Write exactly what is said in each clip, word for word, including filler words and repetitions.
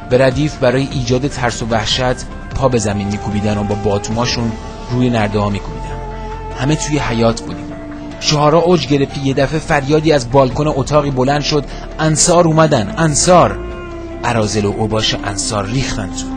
به ردیف برای ایجاد ترس و وحشت پا به زمین میکوبیدن و با باتوماشون روی نرده ها میکوبیدن. همه توی حیاط بودیم. شعارا اوج گرفت. یه دفعه فریادی از بالکن اتاقی بلند شد: انصار اومدن، انصار! اراذل و اوباش انصار ریختن تو.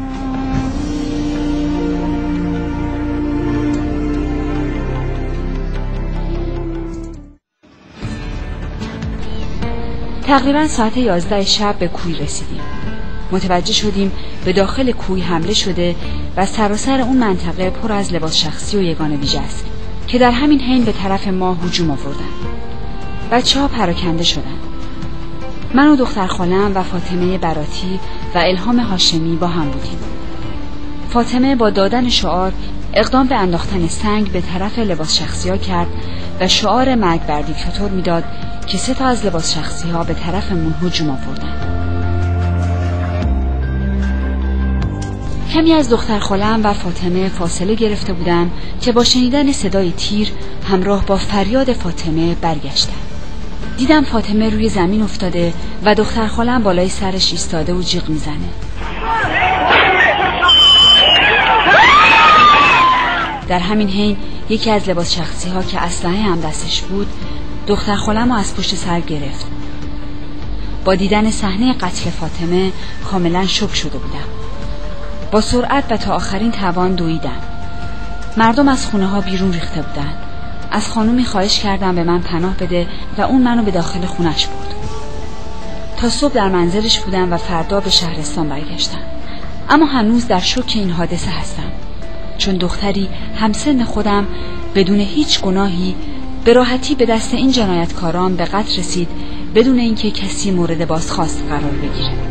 تقریبا ساعت یازده شب به کوی رسیدیم. متوجه شدیم به داخل کوی حمله شده و سراسر اون منطقه پر از لباس شخصی و یگان ویژه است که در همین حین به طرف ما هجوم آوردن. بچه‌ها پراکنده شدن. من و دختر خالم و فاطمه براتی و الهام هاشمی با هم بودیم. فاطمه با دادن شعار اقدام به انداختن سنگ به طرف لباس شخصی ها کرد و شعار مرگ بر دیکتاتور میداد که سه تا از لباس شخصی ها به طرفمون هجوم آوردن. کمی از دختر خالم و فاطمه فاصله گرفته بودم که با شنیدن صدای تیر همراه با فریاد فاطمه برگشتم. دیدم فاطمه روی زمین افتاده و دختر خالم بالای سرش ایستاده و جیغ میزنه. در همین حین یکی از لباس شخصی ها که اسلحه هم دستش بود دختر خالم رو از پشت سر گرفت. با دیدن صحنه قتل فاطمه کاملا شوک شده بودم. با سرعت و تا آخرین توان دویدم. مردم از خونه ها بیرون ریخته بودن. از خانومی خواهش کردم به من پناه بده و اون منو به داخل خونش برد. تا صبح در منزلش بودم و فردا به شهرستان برگشتم. اما هنوز در شوک این حادثه هستم، چون دختری همسن خودم بدون هیچ گناهی به راحتی به دست این جنایتکاران به قتل رسید بدون اینکه کسی مورد بازخواست قرار بگیره.